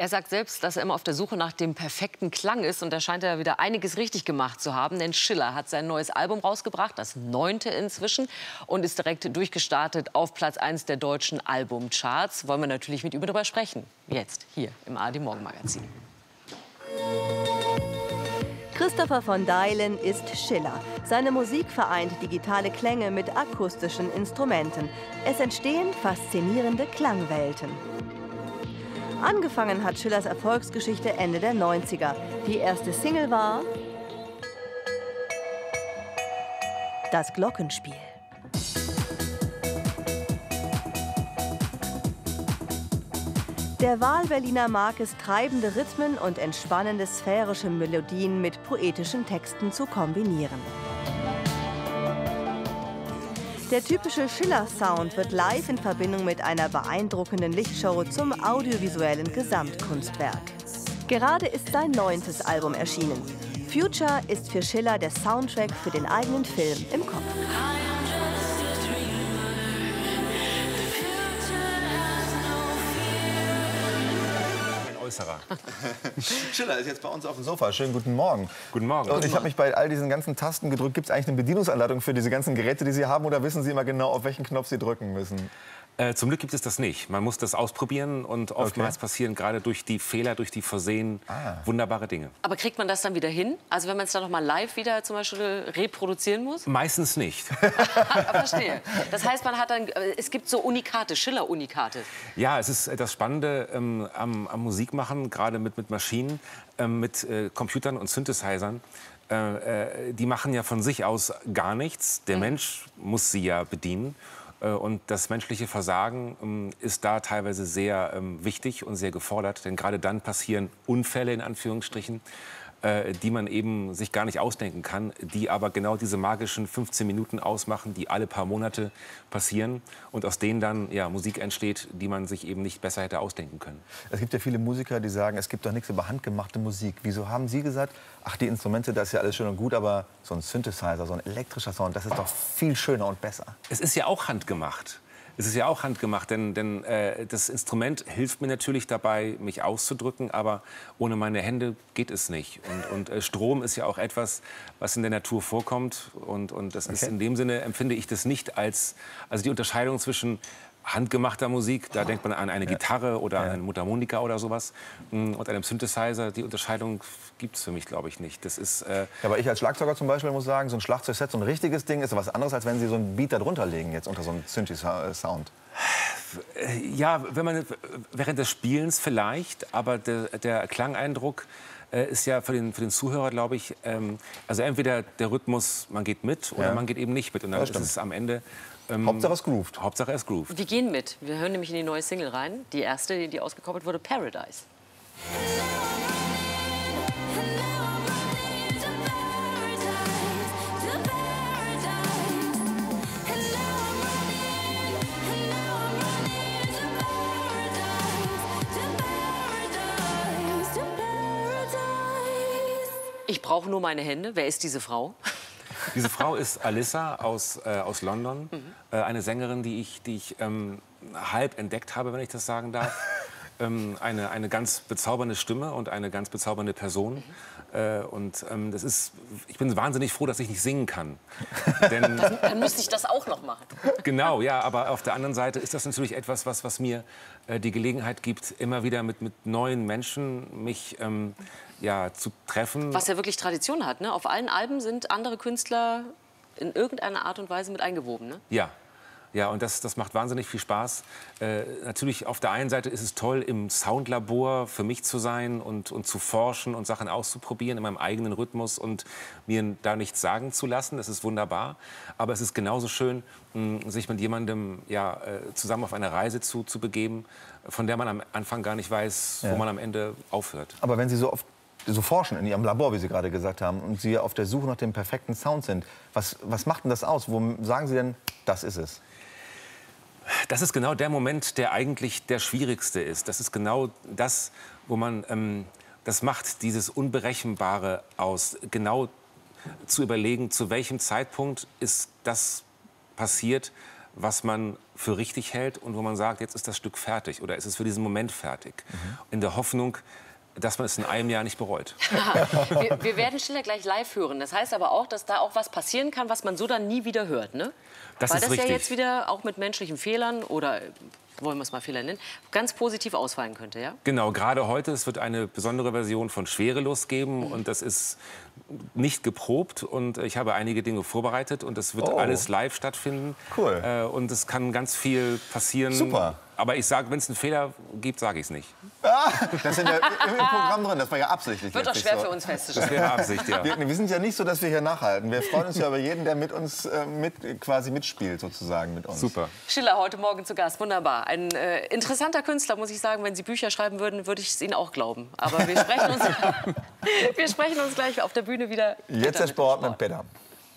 Er sagt selbst, dass er immer auf der Suche nach dem perfekten Klang ist. Und da scheint er wieder einiges richtig gemacht zu haben. Denn Schiller hat sein neues Album rausgebracht, das 9. inzwischen. Und ist direkt durchgestartet auf Platz 1 der deutschen Albumcharts. Wollen wir natürlich mit ihm darüber sprechen. Jetzt, hier im ARD-Morgenmagazin. Christopher von Deilen ist Schiller. Seine Musik vereint digitale Klänge mit akustischen Instrumenten. Es entstehen faszinierende Klangwelten. Angefangen hat Schillers Erfolgsgeschichte Ende der 90er. Die erste Single war Das Glockenspiel. Der Wahlberliner mag es, treibende Rhythmen und entspannende sphärische Melodien mit poetischen Texten zu kombinieren. Der typische Schiller-Sound wird live in Verbindung mit einer beeindruckenden Lichtshow zum audiovisuellen Gesamtkunstwerk. Gerade ist sein 9. Album erschienen. Future ist für Schiller der Soundtrack für den eigenen Film im Kopf. Schiller ist jetzt bei uns auf dem Sofa. Schönen guten Morgen. Guten Morgen. Und ich habe mich bei all diesen ganzen Tasten gedrückt. Gibt es eigentlich eine Bedienungsanleitung für diese ganzen Geräte, die Sie haben? Oder wissen Sie immer genau, auf welchen Knopf Sie drücken müssen? Zum Glück gibt es das nicht. Man muss das ausprobieren und oftmals passieren gerade durch die Fehler, durch die Versehen wunderbare Dinge. Aber kriegt man das dann wieder hin? Also wenn man es dann noch mal live wieder zum Beispiel reproduzieren muss? Meistens nicht. Verstehe. Das heißt, man hat dann, es gibt so Unikate, Schiller-Unikate. Ja, es ist das Spannende am Musikmachen, gerade mit Maschinen, mit Computern und Synthesizern. Die machen ja von sich aus gar nichts. Der Mensch muss sie ja bedienen. Und das menschliche Versagen ist da teilweise sehr wichtig und sehr gefordert. Denn gerade dann passieren Unfälle, in Anführungsstrichen, die man eben sich gar nicht ausdenken kann, die aber genau diese magischen 15 Minuten ausmachen, die alle paar Monate passieren und aus denen dann Musik entsteht, die man sich eben nicht besser hätte ausdenken können. Es gibt ja viele Musiker, die sagen, es gibt doch nichts über handgemachte Musik. Wieso haben Sie gesagt, ach, die Instrumente, das ist ja alles schön und gut, aber so ein Synthesizer, so ein elektrischer Sound, das ist doch viel schöner und besser? Es ist ja auch handgemacht. Es ist ja auch handgemacht, denn das Instrument hilft mir natürlich dabei, mich auszudrücken, aber ohne meine Hände geht es nicht. Und Strom ist ja auch etwas, was in der Natur vorkommt. Und das ist in dem Sinne, empfinde ich das nicht als, also die Unterscheidung zwischen handgemachter Musik, da denkt man an eine Gitarre oder an eine Mundharmonika oder sowas, und einem Synthesizer, die Unterscheidung gibt es für mich, glaube ich, nicht. Das ist, ja, aber ich als Schlagzeuger zum Beispiel muss sagen, so ein Schlagzeugset, so ein richtiges Ding, ist was anderes, als wenn Sie so einen Beat da drunter legen, jetzt unter so einem Synthi-Sound. Ja, wenn man, während des Spielens vielleicht, aber der Klangeindruck ist ja für den Zuhörer, glaube ich, also entweder der Rhythmus, man geht mit oder man geht eben nicht mit. Und dann ist es am Ende... Hauptsache es groovt. Hauptsache es groovt. Wir gehen mit. Wir hören nämlich in die neue Single rein. Die erste, die ausgekoppelt wurde, Paradise. Ich brauche nur meine Hände. Wer ist diese Frau? Diese Frau ist Alyssa aus London, eine Sängerin, die ich halb entdeckt habe, wenn ich das sagen darf. Eine ganz bezaubernde Stimme und eine ganz bezaubernde Person. Ich bin wahnsinnig froh, dass ich nicht singen kann. Denn dann müsste ich das auch noch machen. Genau, ja, aber auf der anderen Seite ist das natürlich etwas, was mir die Gelegenheit gibt, immer wieder mit neuen Menschen mich zu treffen. Was ja wirklich Tradition hat, ne? Auf allen Alben sind andere Künstler in irgendeiner Art und Weise mit eingewoben, ne? Ja. Ja, und das macht wahnsinnig viel Spaß. Natürlich, auf der einen Seite ist es toll, im Soundlabor für mich zu sein und zu forschen und Sachen auszuprobieren in meinem eigenen Rhythmus und mir da nichts sagen zu lassen. Das ist wunderbar. Aber es ist genauso schön, sich mit jemandem zusammen auf eine Reise zu begeben, von der man am Anfang gar nicht weiß, wo man am Ende aufhört. Aber wenn Sie so oft so forschen in Ihrem Labor, wie Sie gerade gesagt haben, und Sie auf der Suche nach dem perfekten Sound sind, was macht denn das aus? Wo sagen Sie denn, das ist es? Das ist genau der Moment, der eigentlich der schwierigste ist. Das ist genau das, wo man, das macht dieses Unberechenbare aus. Genau zu überlegen, zu welchem Zeitpunkt ist das passiert, was man für richtig hält und wo man sagt, jetzt ist das Stück fertig oder ist es für diesen Moment fertig. In der Hoffnung, dass man es in einem Jahr nicht bereut. Wir werden Schiller gleich live hören. Das heißt aber auch, dass da auch was passieren kann, was man so dann nie wieder hört, ne? Das Weil ist das richtig. ja jetzt wieder auch mit menschlichen Fehlern oder wollen wir es mal Fehler nennen, ganz positiv ausfallen könnte, ja? Genau, gerade heute, es wird eine besondere Version von Schwerelos geben und das ist nicht geprobt und ich habe einige Dinge vorbereitet und es wird alles live stattfinden. Cool. Und es kann ganz viel passieren. Super. Aber ich sage, wenn es einen Fehler gibt, sage ich es nicht. Das ist ja im Programm drin, das war ja absichtlich. Wird doch schwer so. für uns festzustellen. Das wäre Absicht, ja. Wir sind ja nicht so, dass wir hier nachhalten. Wir freuen uns ja über jeden, der mit uns quasi mitspielt, sozusagen mit uns. Super. Schiller heute Morgen zu Gast, wunderbar. Ein interessanter Künstler, muss ich sagen. Wenn Sie Bücher schreiben würden, würde ich es Ihnen auch glauben. Aber wir sprechen uns gleich auf der Bühne wieder. Jetzt der Sport mit Peter.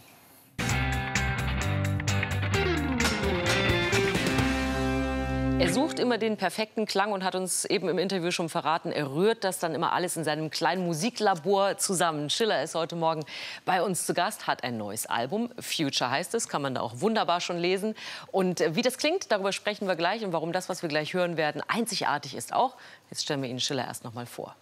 Er sucht immer den perfekten Klang und hat uns eben im Interview schon verraten, er rührt das dann immer alles in seinem kleinen Musiklabor zusammen. Schiller ist heute Morgen bei uns zu Gast, hat ein neues Album. Future heißt es, kann man da auch wunderbar schon lesen. Und wie das klingt, darüber sprechen wir gleich. Und warum das, was wir gleich hören werden, einzigartig ist auch. Jetzt stellen wir Ihnen Schiller erst noch mal vor.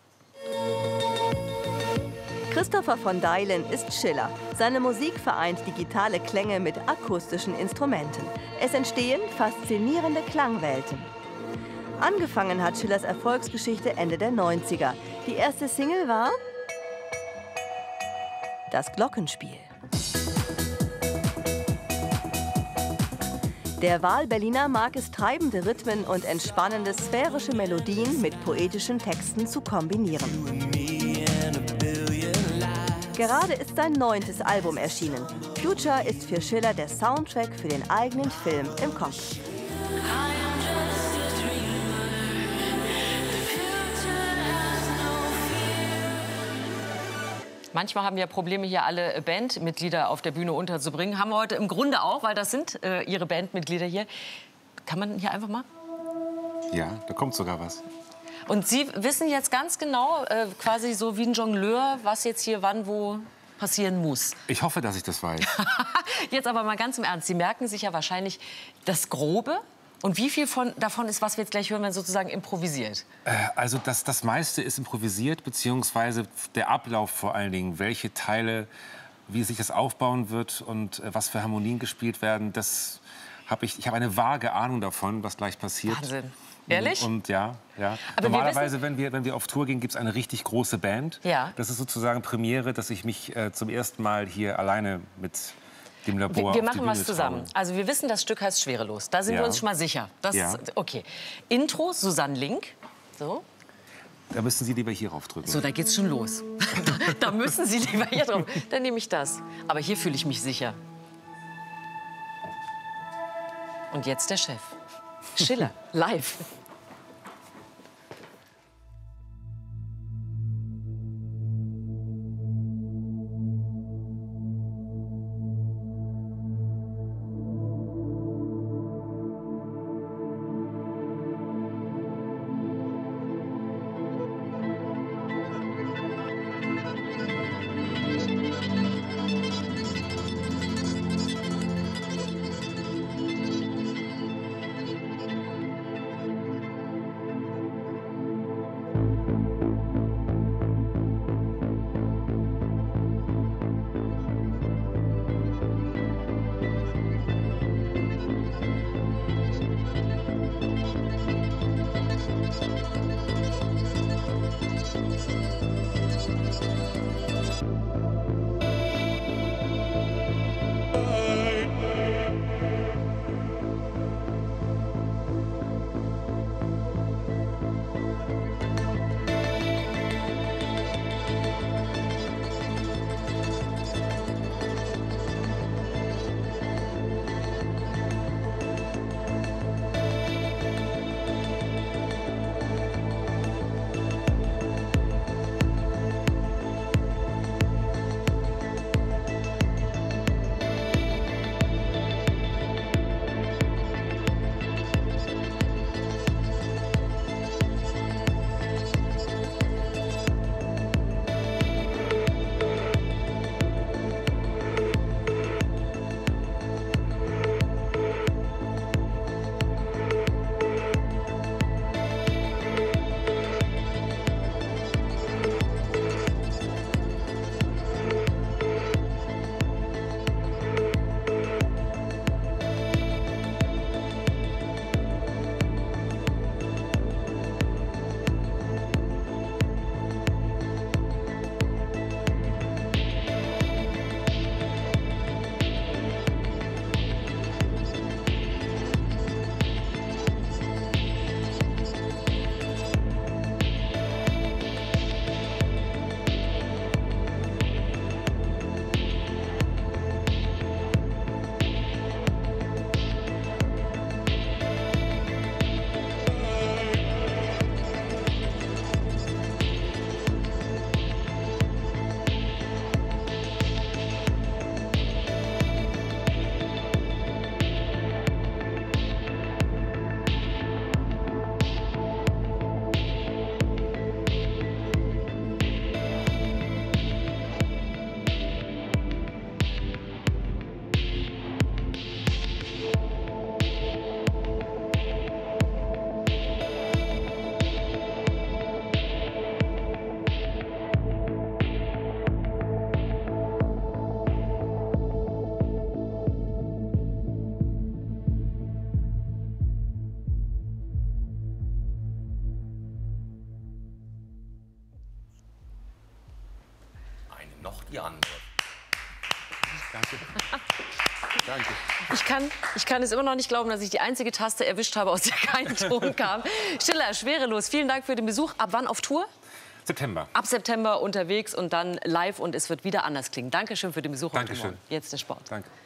Christopher von Deilen ist Schiller. Seine Musik vereint digitale Klänge mit akustischen Instrumenten. Es entstehen faszinierende Klangwelten. Angefangen hat Schillers Erfolgsgeschichte Ende der 90er. Die erste Single war Das Glockenspiel. Der Wahlberliner mag es, treibende Rhythmen und entspannende sphärische Melodien mit poetischen Texten zu kombinieren. Gerade ist sein 9. Album erschienen. Future ist für Schiller der Soundtrack für den eigenen Film im Kopf. Manchmal haben wir Probleme, hier alle Bandmitglieder auf der Bühne unterzubringen. Haben wir heute im Grunde auch, weil das sind Ihre Bandmitglieder hier. Kann man hier einfach mal? Ja, da kommt sogar was. Und Sie wissen jetzt ganz genau, quasi so wie ein Jongleur, was jetzt hier wann wo passieren muss. Ich hoffe, dass ich das weiß. Jetzt aber mal ganz im Ernst. Sie merken sich ja wahrscheinlich das Grobe. Und wie viel davon ist, was wir jetzt gleich hören, wenn sozusagen improvisiert? Also das meiste ist improvisiert, beziehungsweise der Ablauf vor allen Dingen. Welche Teile, wie sich das aufbauen wird und was für Harmonien gespielt werden, das habe ich habe eine vage Ahnung davon, was gleich passiert. Wahnsinn. Ehrlich? Und ja. Aber normalerweise, wenn wir auf Tour gehen, gibt es eine richtig große Band. Ja. Das ist sozusagen Premiere, dass ich mich zum ersten Mal hier alleine mit dem Labor Wir auf die machen was Bühne zusammen. traue. Also wir wissen, das Stück heißt Schwerelos. Da sind wir uns schon mal sicher. Das Ja. Okay. Intro, Susanne Link. So. Da müssen Sie lieber hier raufdrücken. So, da geht's schon los. Da müssen Sie lieber hier drauf. Dann nehme ich das. Aber hier fühle ich mich sicher. Und jetzt der Chef. Schiller, live. die Antwort. Danke. Danke. Ich kann es immer noch nicht glauben, dass ich die einzige Taste erwischt habe, aus der kein Ton kam. Schiller, schwerelos, vielen Dank für den Besuch. Ab wann auf Tour? September. Ab September unterwegs und dann live und es wird wieder anders klingen. Dankeschön für den Besuch heute Dankeschön. Morgen. Jetzt der Sport. Danke.